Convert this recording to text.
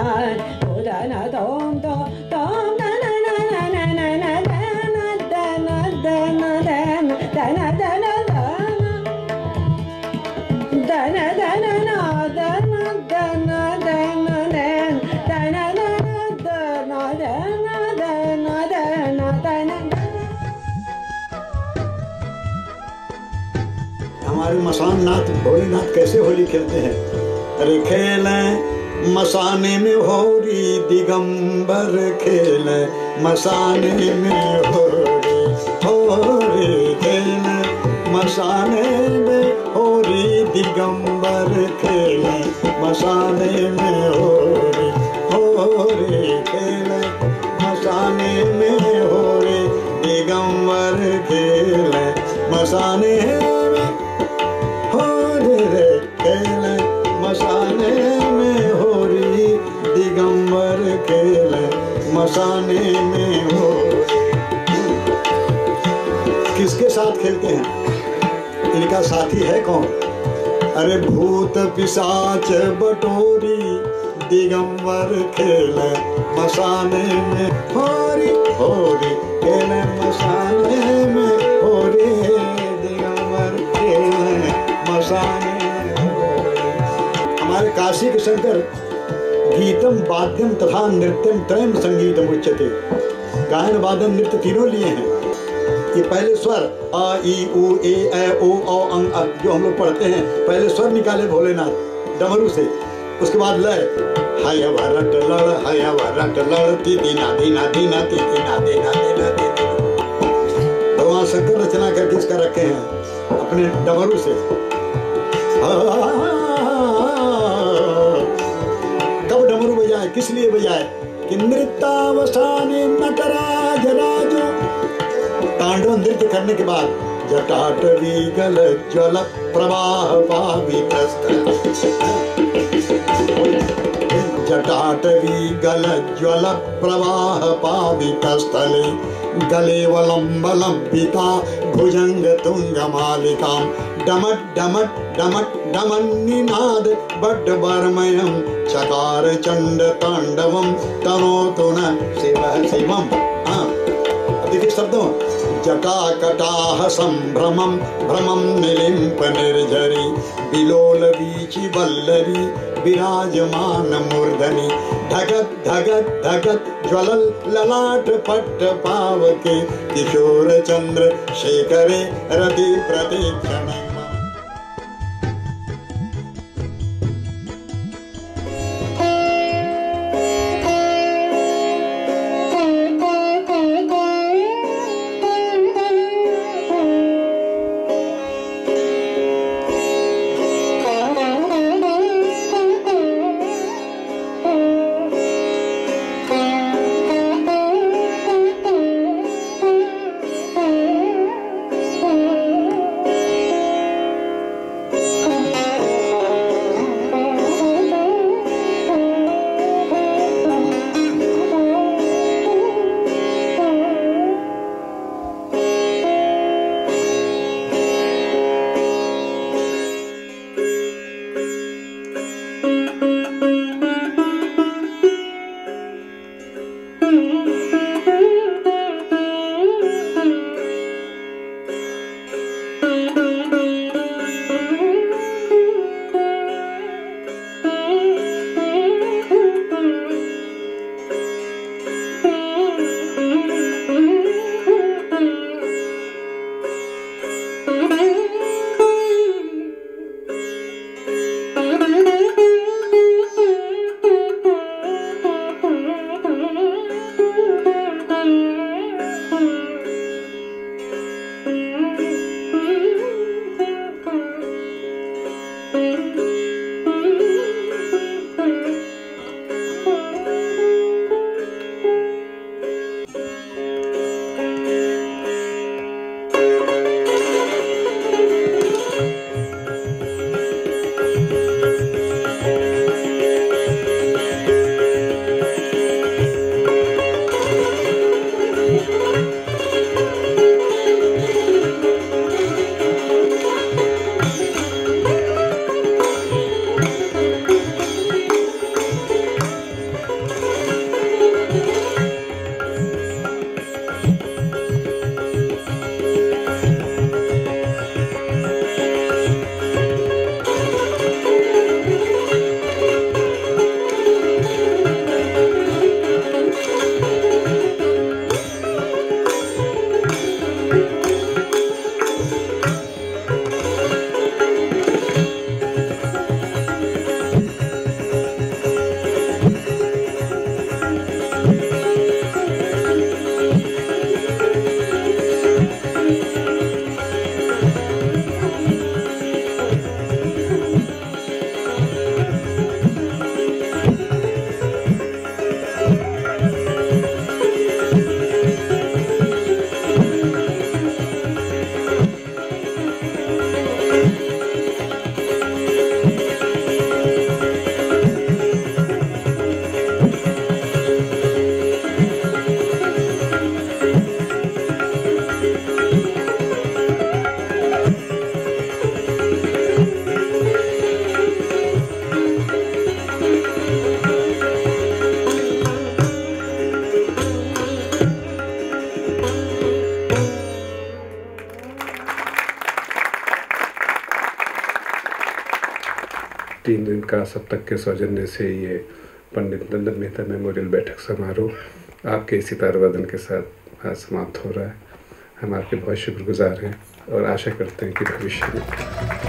हमारे मसान नाथ भोलेनाथ कैसे होली खेलते हैं। अरे खेलें मसाने में होरी दिगंबर, खेलें मसाने में होरी खेलें मसाने में होरी दिगंबर, खेलें मसाने में होरी खेलें मसाने में होरी दिगंबर, खेलें मसाने मसाने में होरी दिगंबर, खेले मसाने में हो। किसके साथ खेलते हैं? इनका साथी है कौन? अरे भूत पिशाच बटोरी दिगंबर, खेले मसाने में होरी खेले मसाने में होरी दिगंबर, खेले मसाने। हमारे काशी के शंकर गीतम वाद्यम तथा नृत्यम त्रयम संगीतम उच्यते, गायन वादन नृत्य तीनों लिए हैं। ये पहले स्वर अ ई उ ए ऐ ओ औ अंग अ जो हम लोग पढ़ते हैं, पहले स्वर निकाले भोलेनाथ डमरू से, उसके बाद लय हय वरट लड़ ती दीना दीना दीना ती दीना दीना दीना ती दीना। भगवान शंकर रचना करके इसका रखे हैं अपने डमरू से। कब डमरू बजाए, किस लिए बजाए कि नृत्यावसाने नटराज राजो, तांडव नृत्य करने के बाद जटाटवी गल ज्वल प्रवाह पावितस्थल, जटाटवी गल ज्वल प्रवाह पावितस्थले, गले वलंबलंबिता भुजंग तुंग मालिकाम, डमट डमट डमट डमन्निनाद बड्ड बर्मयम, चकार चंड तांडवम तनोतु न शिव शिवम। देखिए शब्दों, जटाकटाह संभ्रमम भ्रमम निलिंप निर्झरी, बिलोल बीचि वल्लरी विराजमान मूर्धनि, धगत धगत धगत ज्वलल ललाट पट्ट पावके, किशोर चंद्र शेखरे रति प्रतीक्षण। 3 दिन का सप्तक के सौजन्य से ये पंडित नंदन मेहता मेमोरियल बैठक समारोह आपके इसी तारवादन के साथ आज समाप्त हो रहा है। हम आपके बहुत शुक्रगुजार हैं और आशा करते हैं कि भविष्य में